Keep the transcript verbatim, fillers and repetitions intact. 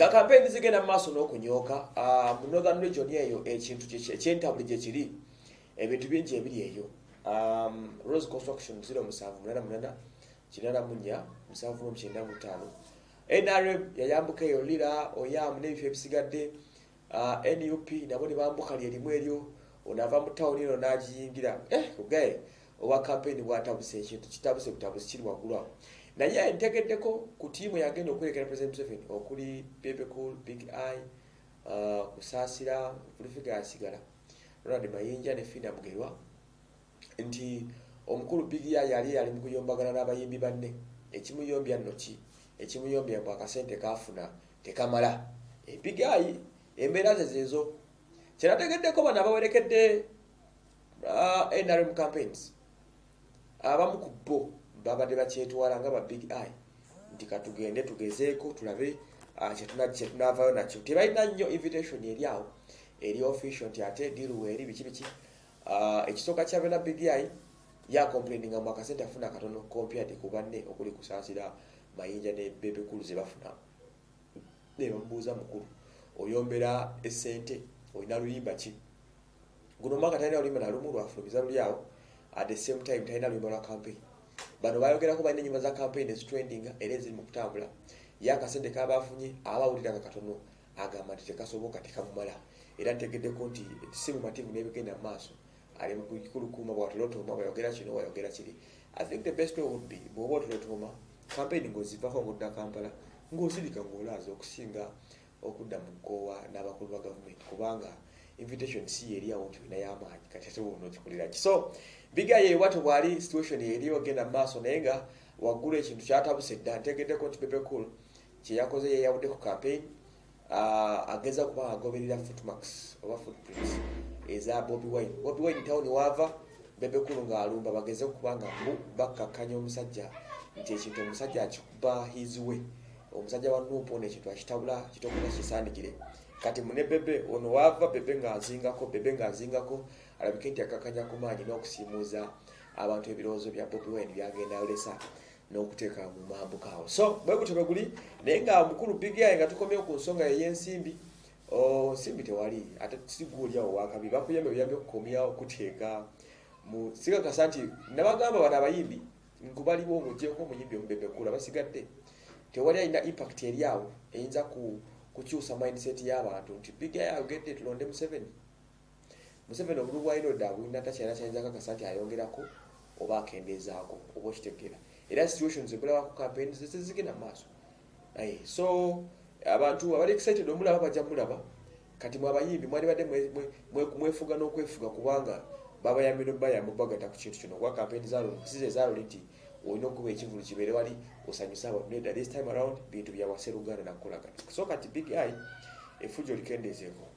nga campaign zigenda maaso n'okunyoka uh, mu northern region eyo ekintu ekyentabuli gye kiri ebintu bingi ebiri eyo. um, Rose Construction zero musanvu munana munana kinana munya musanvu mu kyenda mu ttaano. N R M yayambuka eyo lira oyamu n'ebifo ebisigadde. uh, N U P nabo ne bambuka lyerimu eryo onava mu tawuni eno n'agiyingira eh kugaye owa campaign bwatabuse ekintu kitabuse butabuse kiri waggulu awo. Naye ntegeddeko ku tiimu yagenda okwerekera President Museveni okuli Bebe Cool, Big Eye, uh, Kusaasira, Purifica yasigala Ronald Mayinja ne Fina Mugerwa nti omukulu Big Eye yali yali mu kuyombagana n'abayimbi banne. Ekimuyombya nno ki? Ekimuyombya mbu akasente kafuna tekamala. E Big Eye embeera ze zezo. Kinategeddeko bano abawerekedde uh, N R M campaigns abamu ku bo babadde bakyetwala nga ba Big Eye nti katugende tugezeeko tulabe kye tunaavaayo nakyo. Tebalina nnyo invitation eri awo eri official nti ate diru eri biki biki. Ekisooka kyabena Big Eye ya complaining nga mu akasente afuna katono compared ku banne okuli Kusaasira, Mayinja ne Bebe Cool ze bafuna. Ne bamubuuza mukulu oyombera essente olina luyimba ki? Guno mwaka talina luyimba na lumu lwafulumiza luli awo at the same time talina luyimba lwa campaign. Bano bayogerako balina ennyumba za campaign ezitrendinga era eziri mu kutambula. Ye akasente k'abaafunye abawuliranga katono agamba nti tekasoboka tekamumala. Era ntegeddeko nti si mumativu n'ebigenda mu maaso ali mu kukulukuuma bw'atolotooma bayogera kino bayogera kiri. I think the best way would be bw'oba otolotooma campaign ng'ozivako ng'odda Kampala ng'osirika ng'olaaza okusinga okudda mu kkoowa n'abakulu ba gavumenti kubanga invitation si eri awo nti olina y'amaanyi kati ate wona okikolera ki. So Big Eye watu bwali situation eri ogenda maaso naye nga waggulu ekintu kyatabuse dda. Ntegeddeko nti Bebe Cool kye yakoze yeyawudde ku campaign uh, ageza kuba agoberera footmarks oba footprints eza Bobi Wine. Bobi Wine town wava Bebe Cool ng'alumba bageze kubanga mbu bakkakkanya omusajja nti ekintu omusajja akikuba his way. Omusajja wa Nuupu n'ekintu akitabula kitokota kisandikire. Kati mune Bebe ono wava Bebe ng'azingako Bebe ng'azingako alabike nti akakanya ku maanyi n'okusiimuuza abantu ebirowoozo bya Bobi Wine byagenda olesa n'okuteeka mu mambuka awo. So bwe gutyo bwe guli naye nga mukulu Big Eye nga tukomyewo ku nsonga ey'ensimbi. Oh, nsimbi tewali ate sigulyawo wakabi bakuyambe buyambe okukomyawo okuteeka mu sikakasa nti nabagamba bano abayimbi nkubaliwo ng'oggyeko omuyimbi omubebe kula basigadde tewali alina impact eri awo eyinza ku kukyusa mindset y'abantu nti Big Eye ayogedde tulonde Museveni. Museveni obulu bwalina odda bulina takyalina kyayinza kakasa nti ayongerako oba akendeezaako oba okitegeera. Era situations ebulawa ku campaign zizigenda mu maaso. Aye, so abantu abali excited omulaba bajja mulaba kati mu abayimbi mwali badde mwefuga n'okwefuga kubanga baba ya mino baya mubagata ku kintu kino kwa campaign zalo size zalo nti olina okuba ekivulu kibeere wali osanyusa abantu. This time around bintu bya waseruganda na kukolagana. So kati Big Eye efujo likendezeeko.